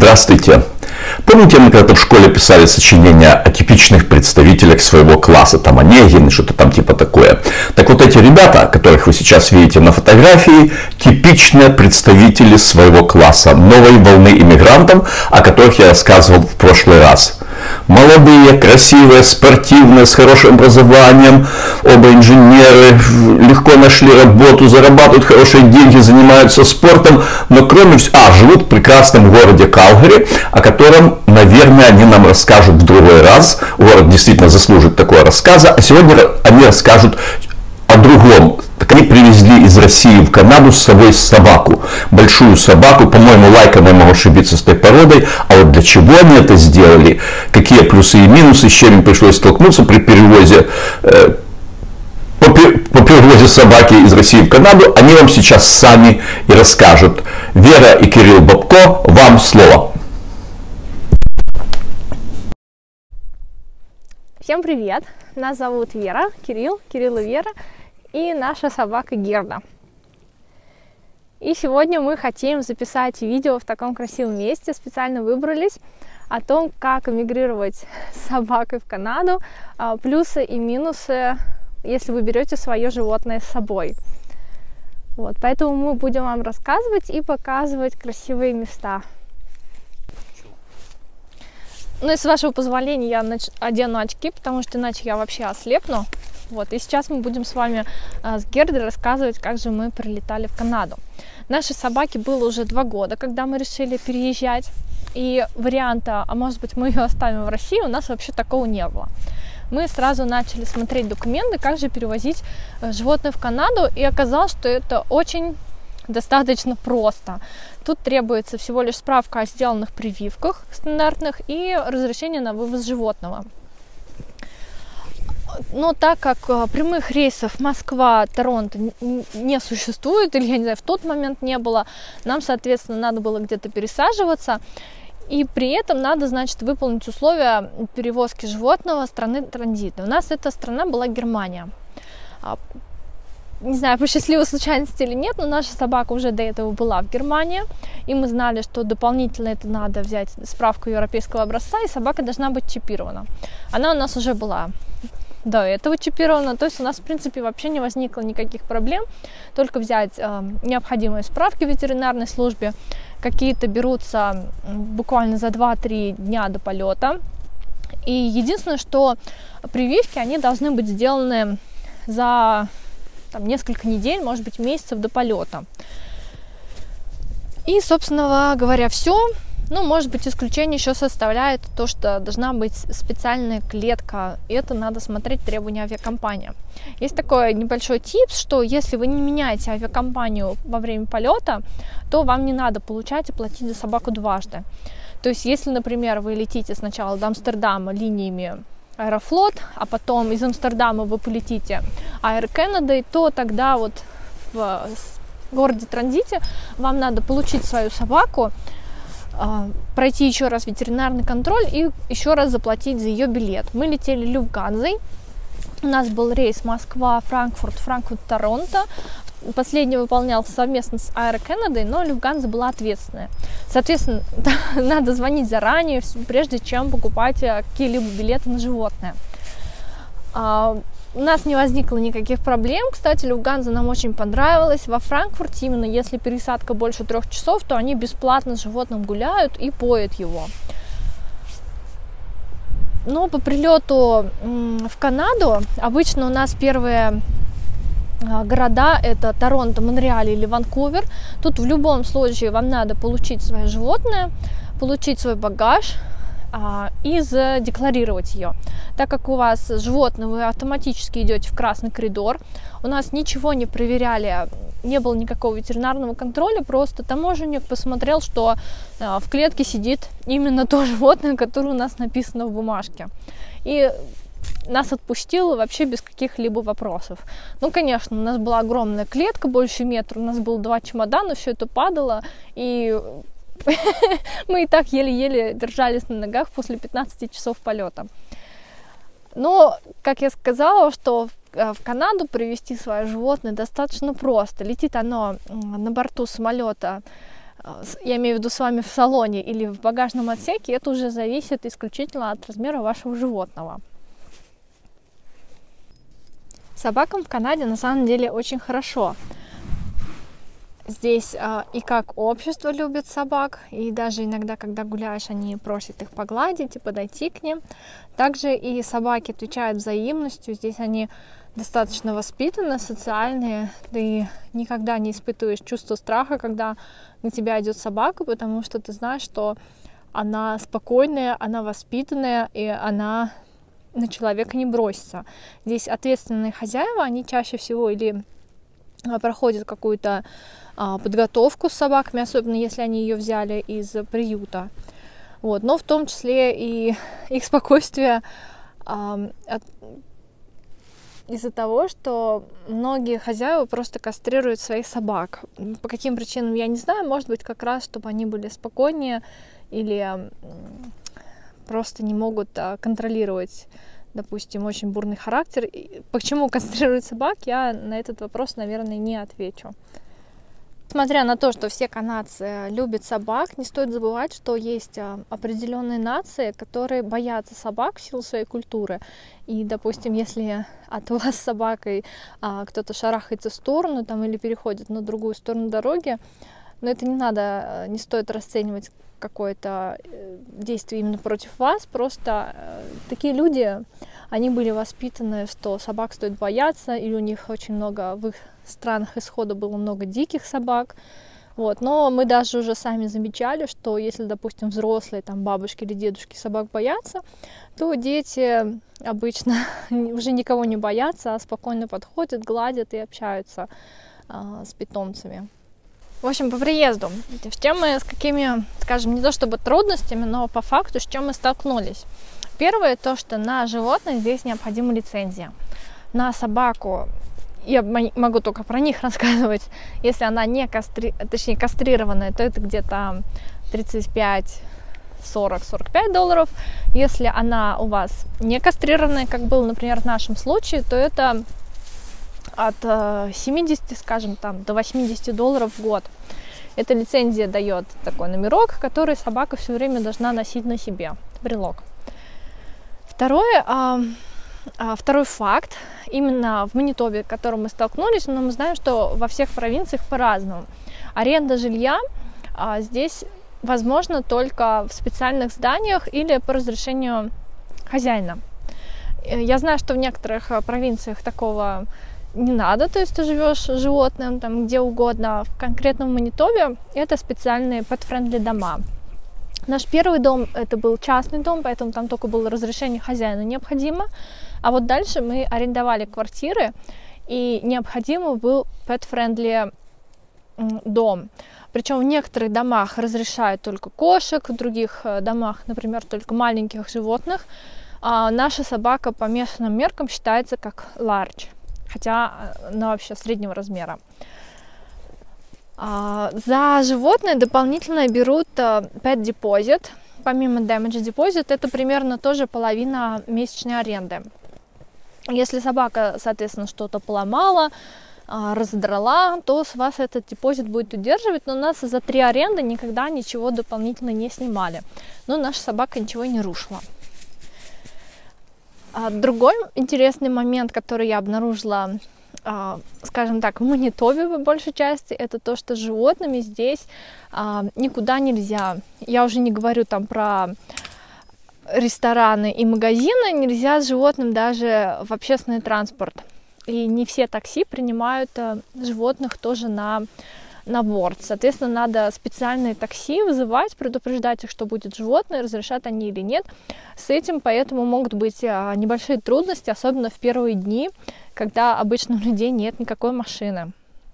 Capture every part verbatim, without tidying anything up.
Здравствуйте! Помните, мы когда-то в школе писали сочинения о типичных представителях своего класса, там Онегин, что-то там типа такое. Так вот эти ребята, которых вы сейчас видите на фотографии, типичные представители своего класса, новой волны иммигрантов, о которых я рассказывал в прошлый раз. Молодые, красивые, спортивные, с хорошим образованием, оба инженеры, легко нашли работу, зарабатывают хорошие деньги, занимаются спортом, но кроме всего, а, живут в прекрасном городе Калгари, о котором, наверное, они нам расскажут в другой раз. Город действительно заслужит такого рассказа, а сегодня они расскажут о другом. Так они привезли из России в Канаду с собой собаку. Большую собаку, по-моему, лайком я могу ошибиться с той породой. А вот для чего они это сделали, какие плюсы и минусы, с чем им пришлось столкнуться при перевозе, э, по, по перевозе собаки из России в Канаду, они вам сейчас сами и расскажут. Вера и Кирилл Бобко, вам слово. Всем привет! Нас зовут Вера, Кирилл, Кирилл и Вера. И наша собака Герда. И сегодня мы хотим записать видео в таком красивом месте. Специально выбрались о том, как эмигрировать с собакой в Канаду, плюсы и минусы, если вы берете свое животное с собой. Вот, поэтому мы будем вам рассказывать и показывать красивые места. Ну и с вашего позволения я одену очки, потому что иначе я вообще ослепну. Вот, и сейчас мы будем с вами а, с Гердой рассказывать, как же мы прилетали в Канаду. Нашей собаке было уже два года, когда мы решили переезжать. И варианта, а может быть мы ее оставим в России, у нас вообще такого не было. Мы сразу начали смотреть документы, как же перевозить животное в Канаду. И оказалось, что это очень достаточно просто. Тут требуется всего лишь справка о сделанных прививках стандартных и разрешение на вывоз животного. Но так как прямых рейсов Москва-Торонто не существует, или, я не знаю, в тот момент не было, нам, соответственно, надо было где-то пересаживаться. И при этом надо, значит, выполнить условия перевозки животного страны транзита. У нас эта страна была Германия. Не знаю, по счастливой случайности или нет, но наша собака уже до этого была в Германии. И мы знали, что дополнительно это надо взять справку европейского образца, и собака должна быть чипирована. Она у нас уже была до этого чипирована, то есть у нас, в принципе, вообще не возникло никаких проблем, только взять э, необходимые справки в ветеринарной службе, какие-то берутся буквально за два-три дня до полета, и единственное, что прививки, они должны быть сделаны за там, несколько недель, может быть, месяцев до полета. И, собственно говоря, все. Ну, может быть, исключение еще составляет то, что должна быть специальная клетка. И это надо смотреть требования авиакомпании. Есть такой небольшой типс, что если вы не меняете авиакомпанию во время полета, то вам не надо получать и платить за собаку дважды. То есть, если, например, вы летите сначала до Амстердама линиями Аэрофлот, а потом из Амстердама вы полетите Air Canada, то тогда вот в городе транзите вам надо получить свою собаку, пройти еще раз ветеринарный контроль и еще раз заплатить за ее билет. Мы летели Люфтганзой. У нас был рейс Москва, Франкфурт, Франкфурт-Торонто. Последний выполнялся совместно с Air Canada, но Люфтганза была ответственная. Соответственно, надо звонить заранее, прежде чем покупать какие-либо билеты на животное. У нас не возникло никаких проблем. Кстати, Люфтганза нам очень понравилась. Во Франкфурте, именно если пересадка больше трех часов, то они бесплатно с животным гуляют и поят его. Но по прилету в Канаду обычно у нас первые города это Торонто, Монреаль или Ванкувер. Тут в любом случае вам надо получить свое животное, получить свой багаж а, и задекларировать ее. Так как у вас животное, вы автоматически идете в красный коридор. У нас ничего не проверяли, не было никакого ветеринарного контроля, просто таможенник посмотрел, что а, в клетке сидит именно то животное, которое у нас написано в бумажке. И нас отпустило вообще без каких-либо вопросов. Ну, конечно, у нас была огромная клетка, больше метра, у нас было два чемодана, все это падало, и мы и так еле-еле держались на ногах после пятнадцати часов полета. Но, как я сказала, что в Канаду привезти свое животное достаточно просто. Летит оно на борту самолета я имею в виду с вами в салоне или в багажном отсеке, это уже зависит исключительно от размера вашего животного. Собакам в Канаде на самом деле очень хорошо. Здесь а, и как общество любит собак, и даже иногда, когда гуляешь, они просят их погладить и подойти к ним. Также и собаки отвечают взаимностью. Здесь они достаточно воспитанные, социальные. Ты никогда не испытываешь чувство страха, когда на тебя идет собака, потому что ты знаешь, что она спокойная, она воспитанная, и она на человека не бросится. Здесь ответственные хозяева, они чаще всего или проходят какую-то а, подготовку с собаками, особенно если они ее взяли из приюта. Вот. Но в том числе и их спокойствие а, от... из-за того, что многие хозяева просто кастрируют своих собак. По каким причинам, я не знаю. Может быть, как раз, чтобы они были спокойнее или просто не могут а, контролировать, допустим, очень бурный характер. Почему кастрируют собак, я на этот вопрос, наверное, не отвечу. Несмотря на то, что все канадцы любят собак, не стоит забывать, что есть определенные нации, которые боятся собак в силу своей культуры. И, допустим, если от вас с собакой а, кто-то шарахается в сторону там, или переходит на другую сторону дороги, но это не надо, не стоит расценивать какое-то действие именно против вас. Просто такие люди, они были воспитаны, что собак стоит бояться, или у них очень много, в их странах исхода было много диких собак. Вот. Но мы даже уже сами замечали, что если, допустим, взрослые, там, бабушки или дедушки собак боятся, то дети обычно уже никого не боятся, а спокойно подходят, гладят и общаются а, с питомцами. В общем, по приезду, с чем мы, с какими, скажем, не то чтобы трудностями, но по факту, с чем мы столкнулись. Первое, то, что на животных здесь необходима лицензия. На собаку, я могу только про них рассказывать, если она не кастри... точнее, кастрированная, то это где-то тридцать пять, сорок, сорок пять долларов. Если она у вас не кастрированная, как было, например, в нашем случае, то это от семидесяти, скажем, там, до восьмидесяти долларов в год. Эта лицензия дает такой номерок, который собака все время должна носить на себе, брелок. Второе, а, а, второй факт, именно в Манитобе, с которым мы столкнулись, но мы знаем, что во всех провинциях по-разному. Аренда жилья а, здесь возможно только в специальных зданиях или по разрешению хозяина. Я знаю, что в некоторых провинциях такого не надо, то есть ты живешь животным там где угодно. В конкретном Манитобе это специальные pet-friendly дома. Наш первый дом, это был частный дом, поэтому там только было разрешение хозяина необходимо. А вот дальше мы арендовали квартиры, и необходимый был pet-friendly дом. Причем в некоторых домах разрешают только кошек, в других домах, например, только маленьких животных. А наша собака по местным меркам считается как large, хотя она вообще среднего размера. А, за животное дополнительно берут pet deposit. Помимо damage deposit, это примерно тоже половина месячной аренды. Если собака, соответственно, что-то поломала, разодрала, то с вас этот депозит будет удерживать. Но у нас за три аренды никогда ничего дополнительно не снимали. Но наша собака ничего не рушила. Другой интересный момент, который я обнаружила, скажем так, в Манитобе по большей части, это то, что с животными здесь никуда нельзя. Я уже не говорю там про рестораны и магазины, нельзя с животным даже в общественный транспорт. И не все такси принимают животных тоже на, на борт. Соответственно, надо специальные такси вызывать, предупреждать их, что будет животное, разрешат они или нет. С этим поэтому могут быть небольшие трудности, особенно в первые дни, когда обычно у людей нет никакой машины.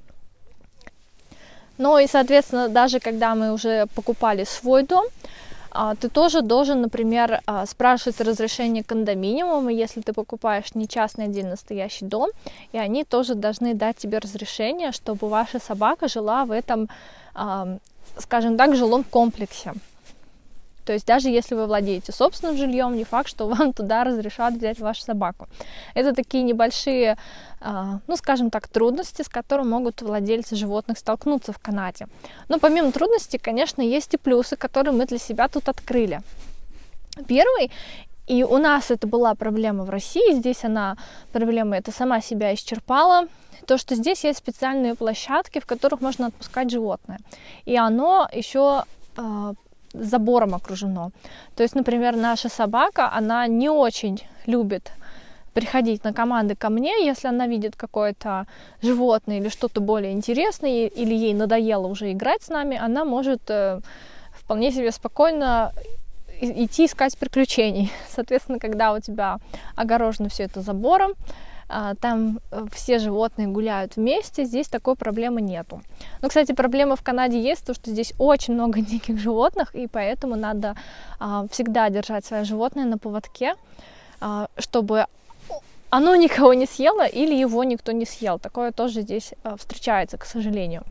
Ну и, соответственно, даже когда мы уже покупали свой дом, ты тоже должен, например, спрашивать разрешение кондоминиума, если ты покупаешь не частный отдельно стоящий дом, и они тоже должны дать тебе разрешение, чтобы ваша собака жила в этом, скажем так, жилом комплексе. То То есть даже если вы владеете собственным жильем, не факт, что вам туда разрешат взять вашу собаку. Это такие небольшие, ну, скажем так, трудности, с которыми могут владельцы животных столкнуться в Канаде. Но помимо трудностей, конечно, есть и плюсы, которые мы для себя тут открыли. Первый, и у нас это была проблема в России, здесь она, проблема эта сама себя исчерпала, то, что здесь есть специальные площадки, в которых можно отпускать животное. И оно еще э, забором окружено. То есть, например, наша собака, она не очень любит приходить на команды ко мне, если она видит какое-то животное или что-то более интересное, или ей надоело уже играть с нами, она может э, вполне себе спокойно идти искать приключений. Соответственно, когда у тебя огорожено все это забором, там все животные гуляют вместе, здесь такой проблемы нету. Но, кстати, проблема в Канаде есть, то, что здесь очень много диких животных, и поэтому надо всегда держать свое животное на поводке, чтобы оно никого не съело или его никто не съел. Такое тоже здесь встречается, к сожалению.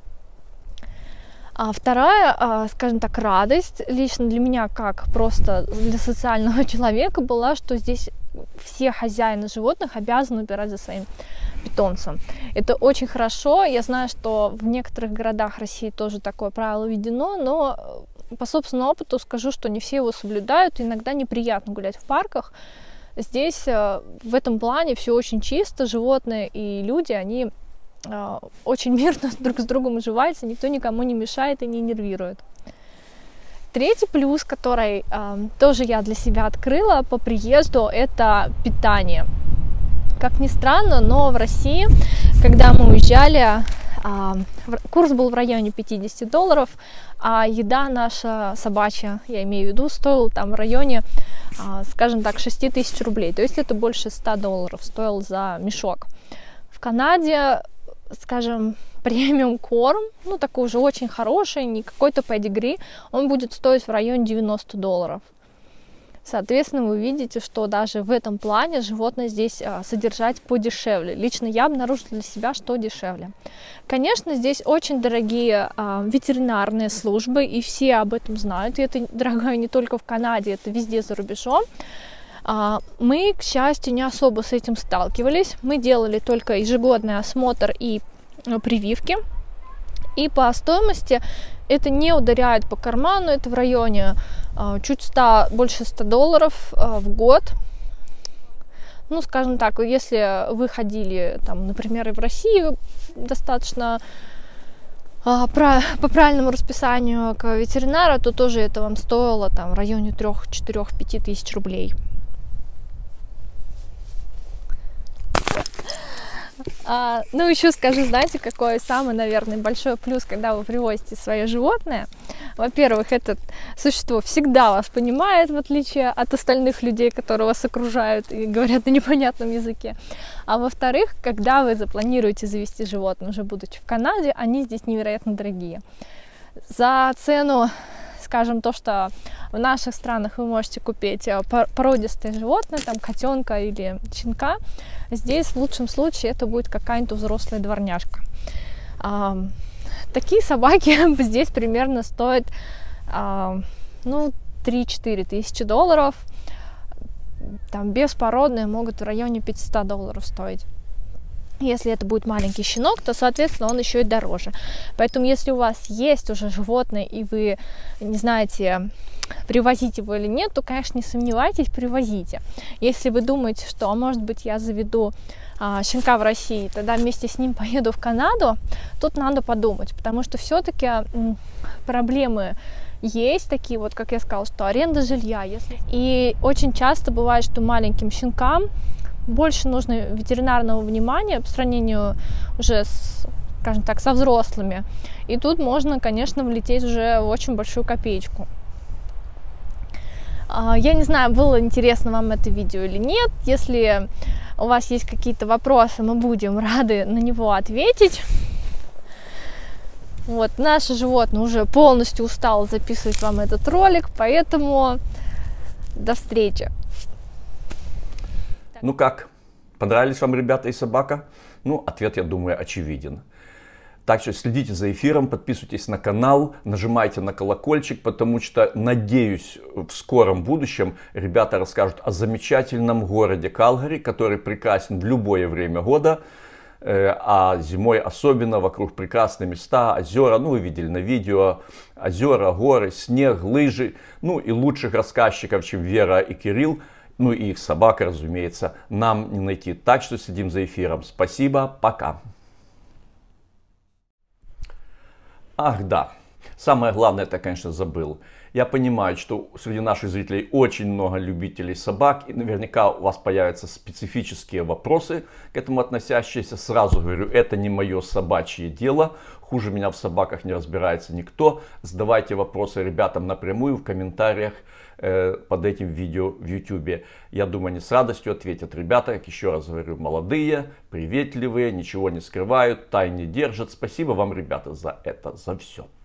А вторая, скажем так, радость лично для меня, как просто для социального человека, была, что здесь все хозяины животных обязаны убирать за своим питомцем. Это очень хорошо. Я знаю, что в некоторых городах России тоже такое правило введено, но по собственному опыту скажу, что не все его соблюдают. Иногда неприятно гулять в парках. Здесь в этом плане все очень чисто. Животные и люди, они очень мирно друг с другом уживаются, никто никому не мешает и не нервирует. Третий плюс, который э, тоже я для себя открыла по приезду, это питание. Как ни странно, но в России, когда мы уезжали, э, курс был в районе пятьдесят долларов, а еда наша собачья, я имею в виду, стоила там в районе, э, скажем так, шесть тысяч рублей. То есть это больше ста долларов стоил за мешок. В Канаде, скажем, премиум корм, ну такой уже очень хороший, не какой-то педигри, он будет стоить в районе девяносто долларов. Соответственно, вы видите, что даже в этом плане животное здесь а, содержать подешевле. Лично я обнаружила для себя, что дешевле. Конечно, здесь очень дорогие а, ветеринарные службы, и все об этом знают. И это дорогое не только в Канаде, это везде за рубежом. А, мы, к счастью, не особо с этим сталкивались. Мы делали только ежегодный осмотр и прививки. И по стоимости это не ударяет по карману, это в районе а, чуть ста, больше ста долларов а, в год. Ну, скажем так, если вы ходили, там, например, и в России достаточно а, про, по правильному расписанию к ветеринару, то тоже это вам стоило там, в районе трёх, четырёх, пяти тысяч рублей. А, ну, еще скажу, знаете, какой самый, наверное, большой плюс, когда вы привозите свое животное. Во-первых, это существо всегда вас понимает, в отличие от остальных людей, которые вас окружают и говорят на непонятном языке. А во-вторых, когда вы запланируете завести животное, уже будучи в Канаде, они здесь невероятно дорогие. За цену, скажем, то, что в наших странах вы можете купить породистое животное, там котенка или щенка, здесь в лучшем случае это будет какая-нибудь взрослая дворняжка. А, такие собаки здесь примерно стоят а, ну, три-четыре тысячи долларов. Там беспородные могут в районе пятьсот долларов стоить. Если это будет маленький щенок, то, соответственно, он еще и дороже. Поэтому, если у вас есть уже животное, и вы не знаете, привозить его или нет, то, конечно, не сомневайтесь, привозите. Если вы думаете, что, а может быть, я заведу а, щенка в России, тогда вместе с ним поеду в Канаду, тут надо подумать, потому что все-таки проблемы есть такие, вот, как я сказала, что аренда жилья. Если... И очень часто бывает, что маленьким щенкам больше нужно ветеринарного внимания по сравнению уже с, скажем так, со взрослыми. И тут можно, конечно, влететь уже в очень большую копеечку. Я не знаю, было интересно вам это видео или нет. Если у вас есть какие-то вопросы, мы будем рады на него ответить. Вот, наше животное уже полностью устало записывать вам этот ролик, поэтому до встречи. Ну как, понравились вам ребята и собака? Ну, ответ, я думаю, очевиден. Так что следите за эфиром, подписывайтесь на канал, нажимайте на колокольчик, потому что, надеюсь, в скором будущем ребята расскажут о замечательном городе Калгари, который прекрасен в любое время года, а зимой особенно, вокруг прекрасные места, озера, ну вы видели на видео, озера, горы, снег, лыжи, ну и лучших рассказчиков, чем Вера и Кирилл, ну и их собака, разумеется, нам не найти. Так что следим за эфиром. Спасибо, пока. Ах да, самое главное, это, конечно, забыл. Я понимаю, что среди наших зрителей очень много любителей собак, и наверняка у вас появятся специфические вопросы к этому относящиеся. Сразу говорю, это не мое собачье дело, хуже меня в собаках не разбирается никто. Задавайте вопросы ребятам напрямую в комментариях э, под этим видео в YouTube. Я думаю, они с радостью ответят. Ребята, как еще раз говорю, молодые, приветливые, ничего не скрывают, тайн не держат. Спасибо вам, ребята, за это, за все.